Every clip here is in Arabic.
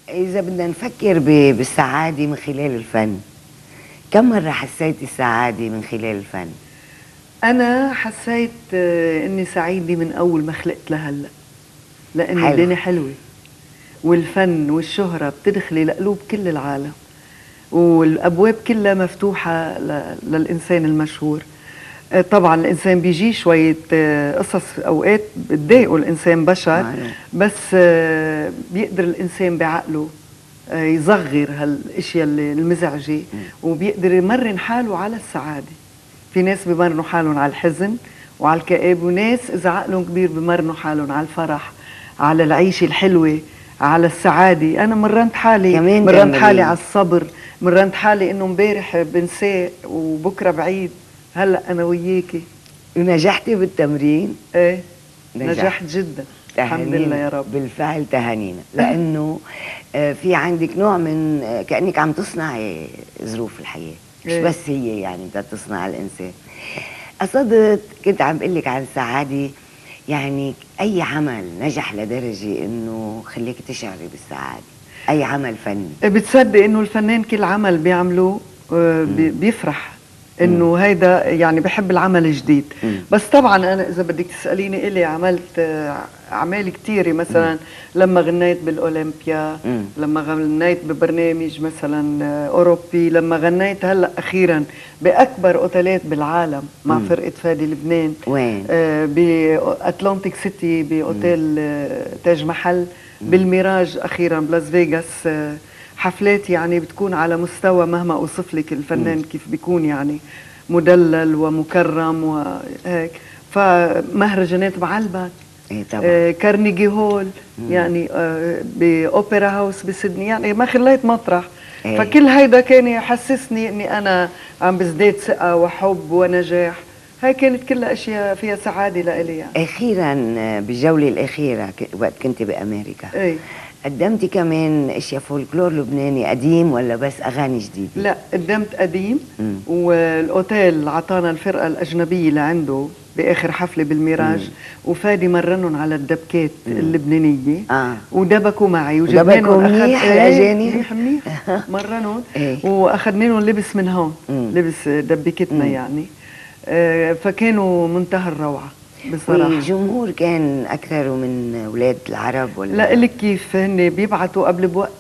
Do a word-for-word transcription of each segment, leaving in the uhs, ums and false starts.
إذا بدنا نفكر ب- بالسعادة من خلال الفن، كم مرة حسيتي السعادة من خلال الفن؟ أنا حسيت آه، إني سعيدة من أول ما خلقت لهلا، لأن حلو. الدنيا حلوة، والفن والشهرة بتدخلي لقلوب كل العالم، والأبواب كلها مفتوحة ل- للإنسان المشهور. آه، طبعا الإنسان بيجي شوية آه، قصص أوقات بتضايقه، الإنسان بشر، معلوم. بس آه، بيقدر الإنسان بعقله آه، يصغر هالاشياء اللي- المزعجة، وبيقدر يمرن حاله على السعادة. في ناس بمرنوا حالهم على الحزن وعلى الكآب، وناس إذا عقلهم كبير بمرنوا حالهم على الفرح، على العيشة الحلوة، على السعادة. أنا مرنت حالي كمان مرنت تعملي. حالي على الصبر، مرنت حالي إنه امبارح بنساه وبكرة بعيد، هلأ أنا وياكي. ونجحتي بالتمرين؟ إيه نجحت. نجحت جدا الحمد لله يا رب. بالفعل تهانينا، لأنه آه، في عندك نوع من آه، كأنك عم تصنعي ظروف الحياة، مش إيه. بس هي يعني بدها تصنع الإنسان. قصدت كنت عم بقول لك عن السعادة، يعني أي عمل نجح لدرجة إنه خليك تشعري بالسعادة، أي عمل فني. بتصدق انه الفنان كل عمل بيعمله آه، بي- بيفرح انه هيدا، يعني بحب العمل الجديد. مم. بس طبعا انا اذا بدك تساليني الي عملت آه، اعمال كثيره، مثلا لما غنيت بالاولمبيا، مم. لما غنيت ببرنامج مثلا آه، اوروبي، لما غنيت هلا اخيرا باكبر اوتيلات بالعالم مع مم. فرقه فادي لبنان. وين؟ آه، باتلانتيك سيتي، باوتيل آه، تاج محل، بالميراج اخيرا بلاس فيغاس. آه، حفلات يعني بتكون على مستوى، مهما اوصف لك الفنان كيف بيكون يعني مدلل ومكرم وهيك. فمهرجانات بعلبك، إيه طبعا. آه، كارنيجي هول، يعني آه، باوبرا هاوس بسيدني، يعني ما خليت مطرح. إيه. فكل هيدا كان يحسسني اني انا عم بزداد ثقه وحب ونجاح. هاي كانت كلها اشياء فيها سعاده لإلي يعني. أخيرا آه، بالجولة الأخيرة ك- وقت كنت بأمريكا، ايه قدمتي كمان اشياء فولكلور لبناني قديم ولا بس اغاني جديده؟ لا، قدمت قديم. مم. والاوتيل عطانا الفرقه الاجنبيه اللي عنده باخر حفله بالميراج، مم. وفادي مرنهم على الدبكات اللبنانيه. آه. ودبكوا معي ودبكوا وجبناهم منيح ايه الأجانب؟ منيح منيح مرنهم. إيه. واخذنا لهم لبس من هون، مم. لبس دبكتنا مم. يعني. آه، فكانوا منتهى الروعه بصراحه. والجمهور كان اكثر من اولاد العرب ولا؟ لا لك كيف هن بيبعتوا قبل بوقت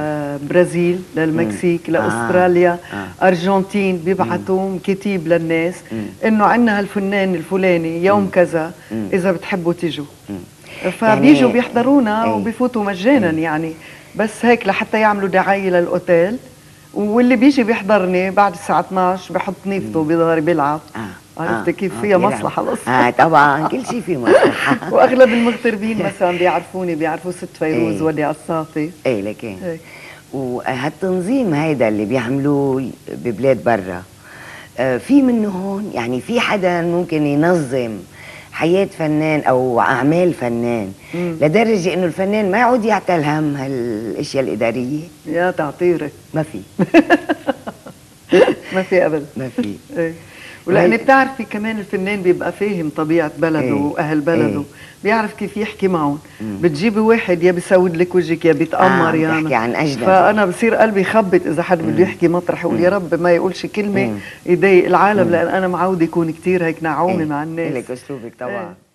لبرازيل، للمكسيك، لاستراليا، آه. آه. ارجنتين، بيبعتوا كتيب للناس مم. انه عندنا هالفنان الفلاني يوم مم. كذا، مم. اذا بتحبوا تجوا. مم. فبيجوا يعني بيحضرونا أي. وبيفوتوا مجانا أي. يعني، بس هيك لحتى يعملوا دعايه للاوتيل. واللي بيجي بيحضرني بعد الساعه اثنعش بحط نيفته بيظهر بيلعب. آه. عرفت آه. كيف آه. فيها بيلعب. مصلحه القصه. اه طبعا كل شيء فيه مصلحه. واغلب المغتربين مثلا بيعرفوني، بيعرفوا ست فيروز إيه. ودي قصافي. ايه لكن هيك. وهالتنظيم هيدا اللي بيعملوه ببلاد برا، آه، في منه هون؟ يعني في حدا ممكن ينظم حياة فنان أو أعمال فنان مم. لدرجة إنه الفنان ما يعود يعتل هم هالأشياء الإدارية؟ يا تعطيرك ما في. ما في ابدا. ما في. ايه. ولاني وهي- بتعرفي كمان الفنان بيبقى فاهم طبيعه بلده إيه. واهل بلده، إيه. بيعرف كيف يحكي معهم. مم. بتجيبي واحد يا بيسود لك وجهك يا بيتامر آه، يعني. بتحكي عن أجنبي. فانا بصير قلبي يخبط اذا حد بده يحكي مطرح، يقول يا رب ما يقولش كلمه مم. يضايق العالم، لان انا معوده يكون كثير هيك نعومه إيه. مع الناس. إلك أسلوبك طبعا. إيه.